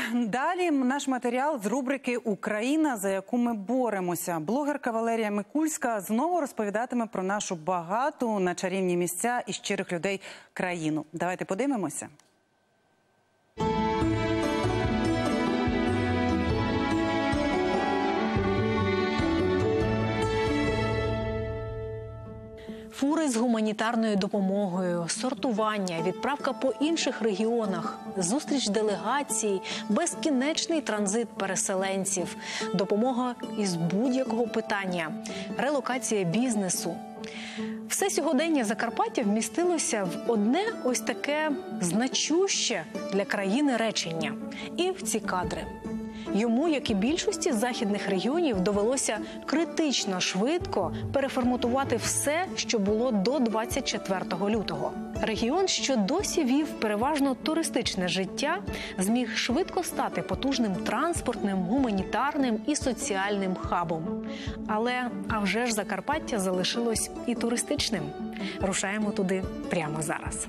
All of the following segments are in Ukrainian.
Далі наш матеріал з рубрики «Україна, за яку ми боремося». Блогерка Валерія Микульська знову розповідатиме про нашу багату на чарівні місця і щирих людей країну. Давайте подивимося. Фури з гуманітарною допомогою, сортування, відправка по інших регіонах, зустріч делегацій, безкінечний транзит переселенців, допомога із будь-якого питання, релокація бізнесу. Все сьогодення Закарпаття вмістилося в одне ось таке значуще для країни речення. І в ці кадри. Йому, як і більшості західних регіонів, довелося критично швидко переформатувати все, що було до 24 лютого. Регіон, що досі вів переважно туристичне життя, зміг швидко стати потужним транспортним, гуманітарним і соціальним хабом. Але, а вже ж, Закарпаття залишилось і туристичним. Рушаємо туди прямо зараз.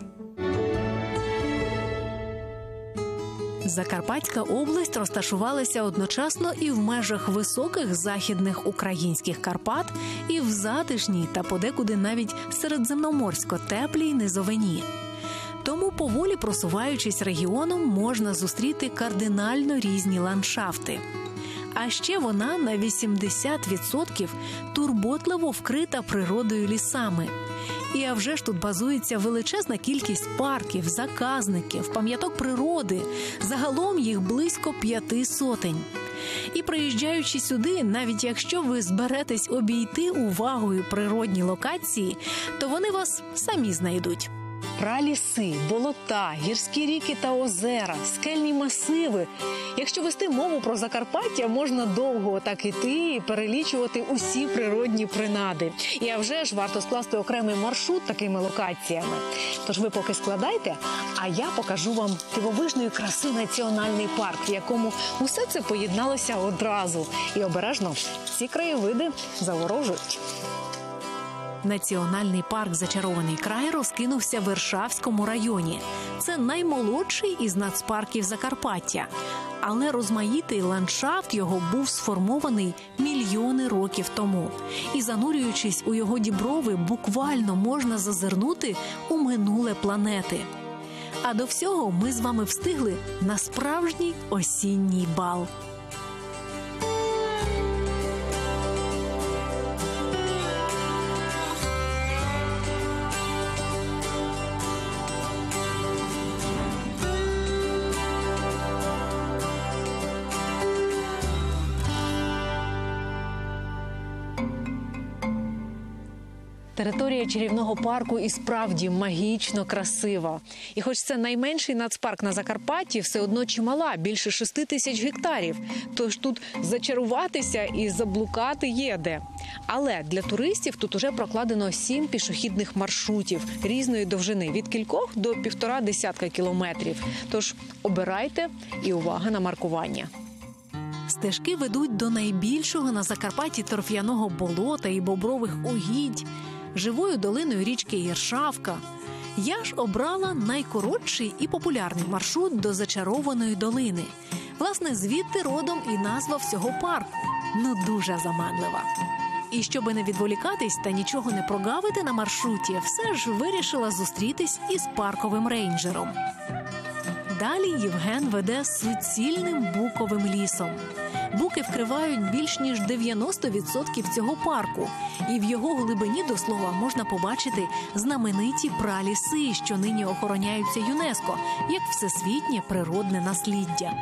Закарпатська область розташувалася одночасно і в межах високих західних українських Карпат, і в затишній та подекуди навіть середземноморсько-теплій низовині. Тому, поволі просуваючись регіоном, можна зустріти кардинально різні ландшафти. А ще вона на 80% турботливо вкрита природою лісами. І а вже ж тут базується величезна кількість парків, заказників, пам'яток природи. Загалом їх близько 500. І приїжджаючи сюди, навіть якщо ви зберетесь обійти увагою природні локації, то вони вас самі знайдуть. Праліси, болота, гірські ріки та озера, скельні масиви. Якщо вести мову про Закарпаття, можна довго так іти і перелічувати усі природні принади. І а вже ж варто скласти окремий маршрут такими локаціями. Тож ви поки складайте, а я покажу вам дивовижної краси національний парк, в якому усе це поєдналося одразу. І обережно ці краєвиди заворожують. Національний парк «Зачарований край» розкинувся в Іршавському районі. Це наймолодший із нацпарків Закарпаття. Але розмаїтий ландшафт його був сформований мільйони років тому. І занурюючись у його діброви, буквально можна зазирнути у минуле планети. А до всього ми з вами встигли на справжній осінній бал. Територія чарівного парку і справді магічно красива. І хоч це найменший нацпарк на Закарпатті, все одно чимала, більше 6 тисяч гектарів. Тож тут зачаруватися і заблукати є де. Але для туристів тут уже прокладено 7 пішохідних маршрутів різної довжини, від кількох до 1,5 десятка кілометрів. Тож обирайте і увага на маркування. Стежки ведуть до найбільшого на Закарпатті торф'яного болота і бобрових угідь, живою долиною річки Іршавка. Я ж обрала найкоротший і популярний маршрут до Зачарованої долини. Власне, звідти родом і назва всього парку. Ну, дуже заманлива. І щоби не відволікатись та нічого не прогавити на маршруті, все ж вирішила зустрітись із парковим рейнджером. Далі Євген веде суцільним буковим лісом. Буки вкривають більш ніж 90% цього парку. І в його глибині, до слова, можна побачити знамениті праліси, що нині охороняються ЮНЕСКО, як всесвітнє природне насліддя.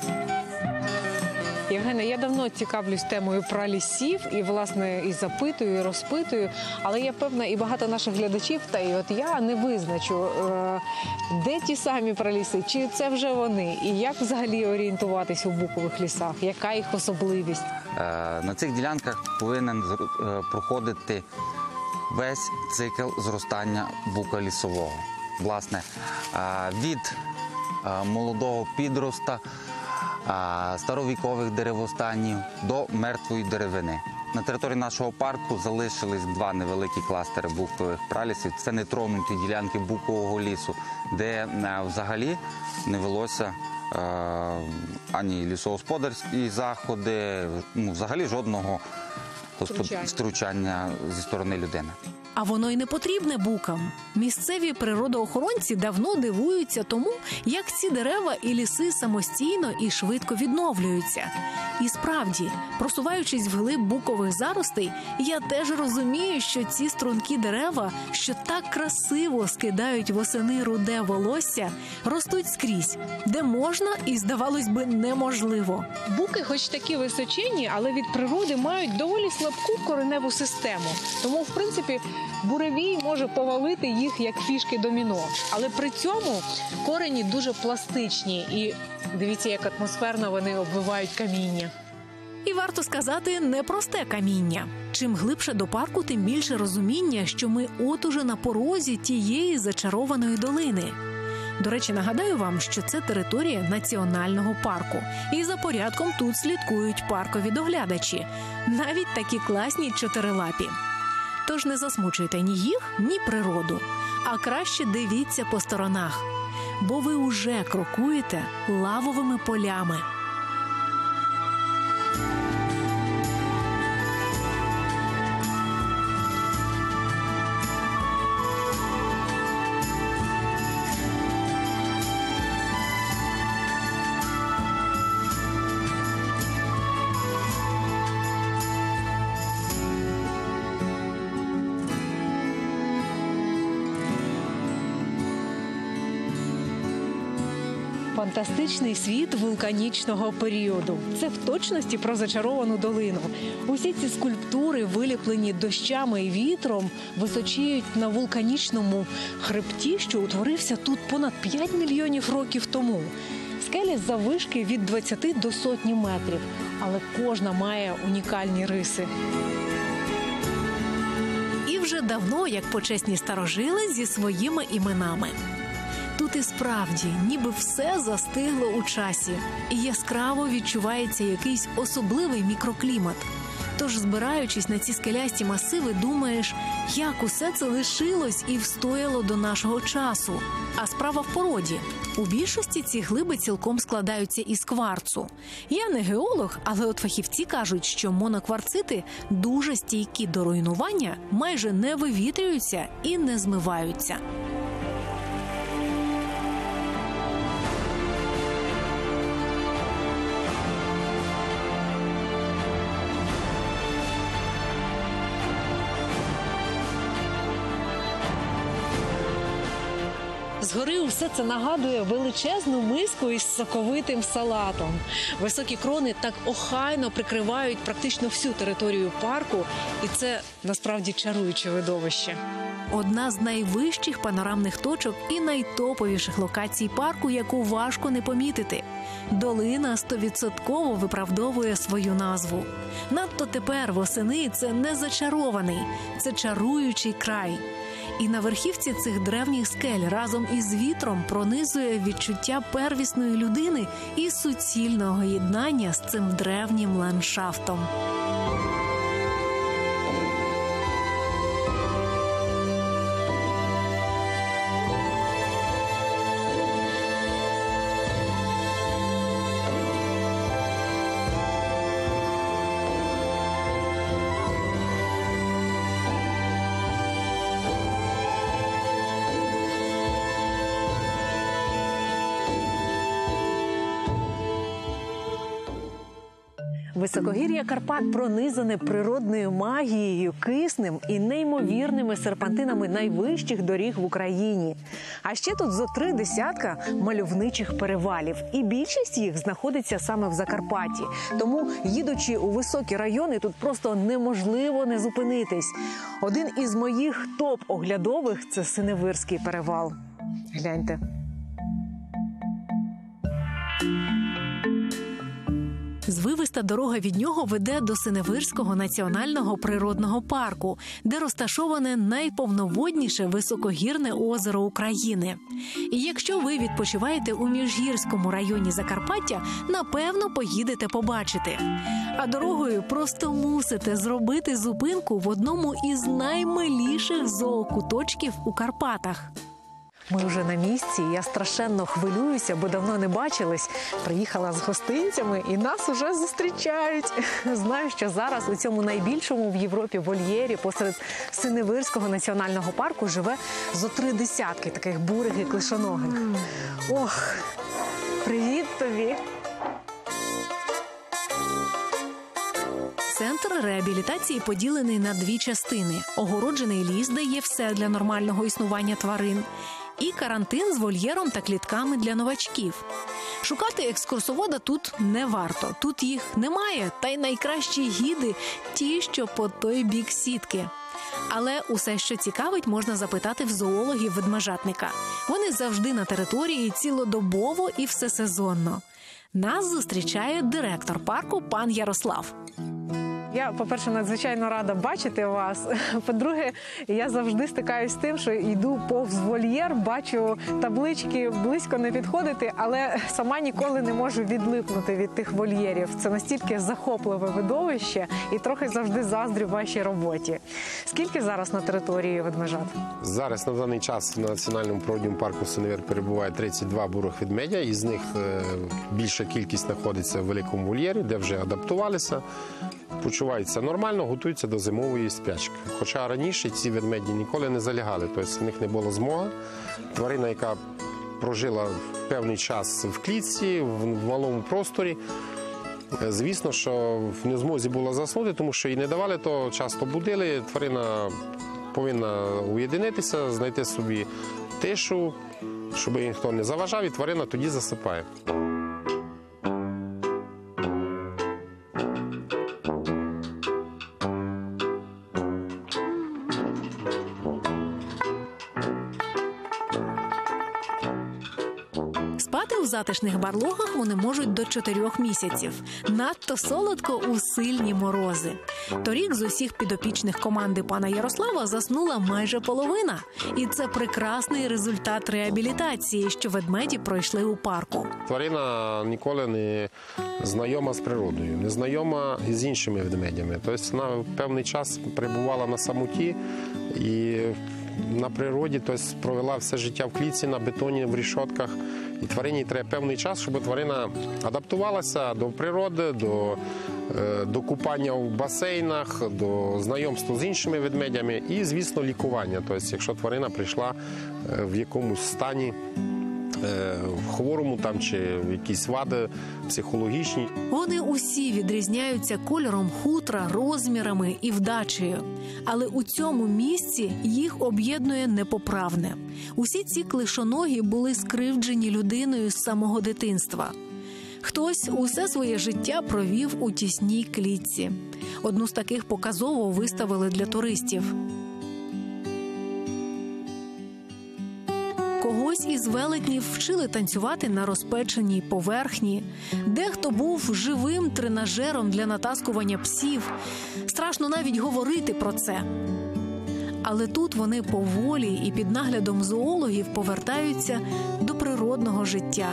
Євгене, я давно цікавлюсь темою пралісів і, власне, і запитую, і розпитую, але я певна, і багато наших глядачів, та і от я не визначу, де ті самі праліси, чи це вже вони, і як взагалі орієнтуватись у букових лісах, яка їх особливість? На цих ділянках повинен проходити весь цикл зростання бука лісового. Власне, від молодого підроста, старовікових деревостанів до мертвої деревини. На території нашого парку залишились 2 невеликі кластери букових пралісів. Це нетронуті ділянки букового лісу, де взагалі не велося ані лісогосподарські заходи, взагалі жодного втручання зі сторони людини. А воно й не потрібне букам. Місцеві природоохоронці давно дивуються тому, як ці дерева і ліси самостійно і швидко відновлюються. І справді, просуваючись вглиб букових заростей, я теж розумію, що ці стрункі дерева, що так красиво скидають восени руде волосся, ростуть скрізь, де можна і, здавалось би, неможливо. Буки хоч такі височенні, але від природи мають доволі слабку кореневу систему. Тому, в принципі, буревій може повалити їх, як фішки доміно. Але при цьому корені дуже пластичні. І дивіться, як атмосферно вони обвивають каміння. І варто сказати, непросте каміння. Чим глибше до парку, тим більше розуміння, що ми от уже на порозі тієї зачарованої долини. До речі, нагадаю вам, що це територія національного парку. І за порядком тут слідкують паркові доглядачі. Навіть такі класні чотирилапі. Тож не засмучуйте ні їх, ні природу. А краще дивіться по сторонах. Бо ви уже крокуєте лавовими полями. Фантастичний світ вулканічного періоду. Це в точності про зачаровану долину. Усі ці скульптури, виліплені дощами і вітром, височіють на вулканічному хребті, що утворився тут понад 5 мільйонів років тому. Скелі заввишки від 20 до сотні метрів, але кожна має унікальні риси. І вже давно, як почесні старожили, зі своїми іменами. Тут і справді, ніби все застигло у часі. І яскраво відчувається якийсь особливий мікроклімат. Тож, збираючись на ці скелясті масиви, думаєш, як усе це лишилось і встояло до нашого часу. А справа в породі. У більшості ці глиби цілком складаються із кварцу. Я не геолог, але от фахівці кажуть, що монокварцити дуже стійкі до руйнування, майже не вивітрюються і не змиваються. Згори усе це нагадує величезну миску із соковитим салатом. Високі крони так охайно прикривають практично всю територію парку, і це насправді чаруюче видовище. Одна з найвищих панорамних точок і найтоповіших локацій парку, яку важко не помітити. Долина 100% виправдовує свою назву. Надто тепер восени це не зачарований, це чаруючий край. І на верхівці цих древніх скель разом із вітром пронизує відчуття первісної людини і суцільного єднання з цим древнім ландшафтом. Високогір'я Карпат пронизане природною магією, киснем і неймовірними серпантинами найвищих доріг в Україні. А ще тут зо 3 десятка мальовничих перевалів. І більшість їх знаходиться саме в Закарпатті. Тому, їдучи у високі райони, тут просто неможливо не зупинитись. Один із моїх топ-оглядових – це Синевирський перевал. Гляньте. Звивиста дорога від нього веде до Синевирського національного природного парку, де розташоване найповноводніше високогірне озеро України. І якщо ви відпочиваєте у Міжгірському районі Закарпаття, напевно, поїдете побачити. А дорогою просто мусите зробити зупинку в одному із наймиліших зоокуточків у Карпатах. Ми вже на місці, і я страшенно хвилююся, бо давно не бачились. Приїхала з гостинцями і нас уже зустрічають. Знаю, що зараз у цьому найбільшому в Європі вольєрі посеред Синевирського національного парку живе зо 3 десятки таких бурих і клишоногих. Ох, привіт тобі! Центр реабілітації поділений на 2 частини. Огороджений ліс, де є все для нормального існування тварин. І карантин з вольєром та клітками для новачків. Шукати екскурсовода тут не варто. Тут їх немає, та й найкращі гіди – ті, що по той бік сітки. Але усе, що цікавить, можна запитати в зоологів-ведмежатника. Вони завжди на території, цілодобово і всесезонно. Нас зустрічає директор парку пан Ярослав. Я, по-перше, надзвичайно рада бачити вас. По-друге, я завжди стикаюсь з тим, що йду повз вольєр, бачу таблички близько не підходити, але сама ніколи не можу відлипнути від тих вольєрів. Це настільки захопливе видовище і трохи завжди заздрю вашій роботі. Скільки зараз на території ведмежат? Зараз на даний час на національному природному парку Синевир перебуває 32 бурих ведмедя, із них більша кількість знаходиться в великому вольєрі, де вже адаптувалися. Почуваються нормально, готуються до зимової спячки. Хоча раніше ці ведмеді ніколи не залягали, тобто в них не було змоги. Тварина, яка прожила певний час в клітці, в малому просторі, звісно, що в незмозі була заснути, тому що їй не давали, то часто будили. Тварина повинна уєдинитися, знайти собі тишу, щоб їй ніхто не заважав, і тварина тоді засипає. Спати у затишних барлогах вони можуть до 4 місяців. Надто солодко у сильні морози. Торік з усіх підопічних команди пана Ярослава заснула майже половина. І це прекрасний результат реабілітації, що ведмеді пройшли у парку. Тварина ніколи не знайома з природою, не знайома з іншими ведмедями. Тобто вона певний час перебувала на самоті і на природі, тобто провела все життя в клітці, на бетоні, в рішотках. І тварині треба певний час, щоб тварина адаптувалася до природи, до купання в басейнах, до знайомства з іншими ведмедями і, звісно, лікування. Тобто, якщо тварина прийшла в якомусь стані хворому там чи якісь вади психологічні. Вони усі відрізняються кольором хутра, розмірами і вдачею. Але у цьому місці їх об'єднує непоправне. Усі ці клишоногі були скривджені людиною з самого дитинства. Хтось усе своє життя провів у тісній клітці. Одну з таких показово виставили для туристів. Когось із велетнів вчили танцювати на розпеченій поверхні. Дехто був живим тренажером для натаскування псів. Страшно навіть говорити про це. Але тут вони поволі і під наглядом зоологів повертаються до природного життя.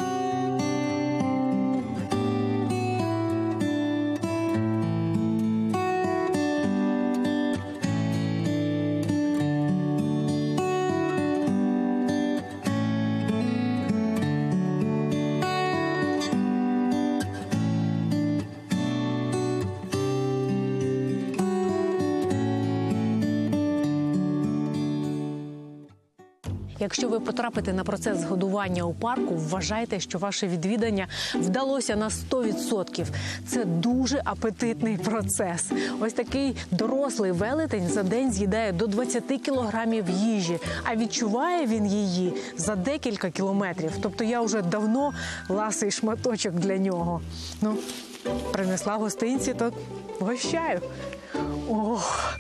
Якщо ви потрапите на процес годування у парку, вважайте, що ваше відвідання вдалося на 100%. Це дуже апетитний процес. Ось такий дорослий велетень за день з'їдає до 20 кілограмів їжі, а відчуває він її за декілька кілометрів. Тобто я вже давно ласий шматочок для нього. Ну, принесла гостинці, то гощаю. Ох!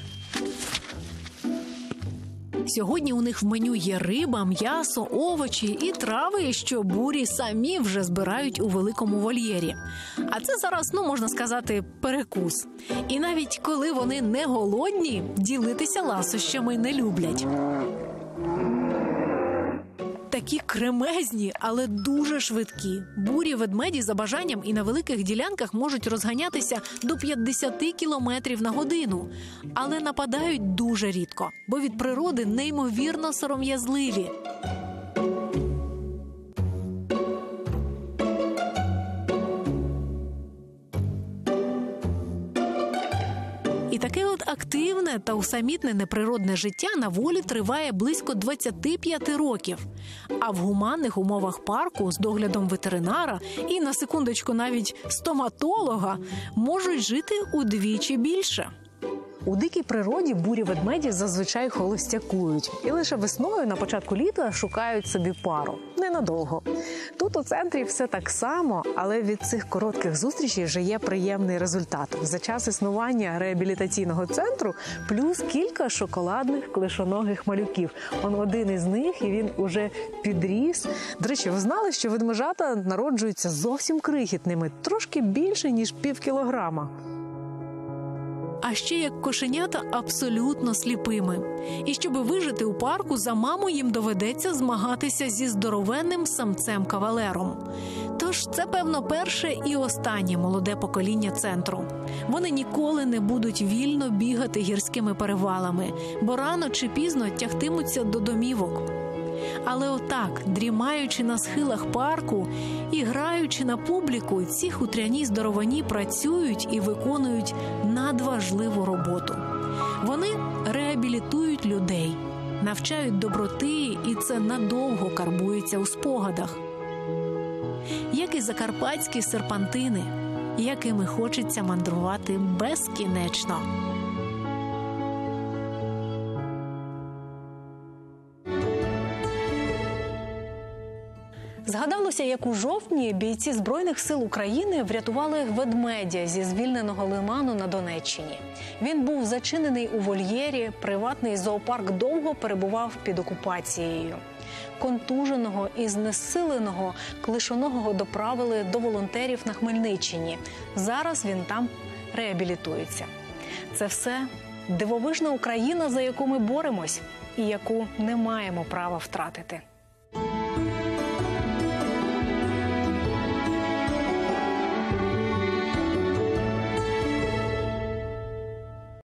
Сьогодні у них в меню є риба, м'ясо, овочі і трави, що бурі самі вже збирають у великому вольєрі. А це зараз, можна сказати, перекус. І навіть коли вони не голодні, ділитися ласощами не люблять. такі кремезні, але дуже швидкі. Бурі ведмеді за бажанням і на великих ділянках можуть розганятися до 50 кілометрів на годину. Але нападають дуже рідко, бо від природи неймовірно сором'язливі. І таке от активне та усамітнене природне життя на волі триває близько 25 років. А в гуманних умовах парку з доглядом ветеринара і, на секундочку, навіть стоматолога можуть жити удвічі більше. У дикій природі бурі ведмеді зазвичай холостякують. І лише весною на початку літа шукають собі пару. Ненадовго. Тут у центрі все так само, але від цих коротких зустрічей вже є приємний результат. За час існування реабілітаційного центру плюс кілька шоколадних клишоногих малюків. Он один із них, і він уже підріс. До речі, ви знали, що ведмежата народжуються зовсім крихітними, трошки більше, ніж півкілограма. А ще як кошенята абсолютно сліпими. І щоб вижити у парку, за маму їм доведеться змагатися зі здоровенним самцем-кавалером. Тож це, певно, перше і останнє молоде покоління центру. Вони ніколи не будуть вільно бігати гірськими перевалами, бо рано чи пізно тягтимуться до домівок. Але отак, дрімаючи на схилах парку і граючи на публіку, ці хутряні здоровані працюють і виконують надважливу роботу. Вони реабілітують людей, навчають доброти, і це надовго карбується у спогадах. Як і закарпатські серпантини, якими хочеться мандрувати безкінечно. Згадалося, як у жовтні бійці Збройних сил України врятували ведмедя зі звільненого лиману на Донеччині. Він був зачинений у вольєрі, приватний зоопарк довго перебував під окупацією. Контуженого і знесиленого клишоногого доправили до волонтерів на Хмельниччині. Зараз він там реабілітується. Це все дивовижна Україна, за яку ми боремось і яку не маємо права втратити.